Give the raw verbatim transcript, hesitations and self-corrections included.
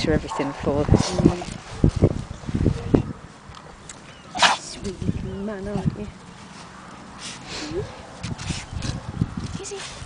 litter everything for them. Mm. Sweet little man, aren't you? Is he?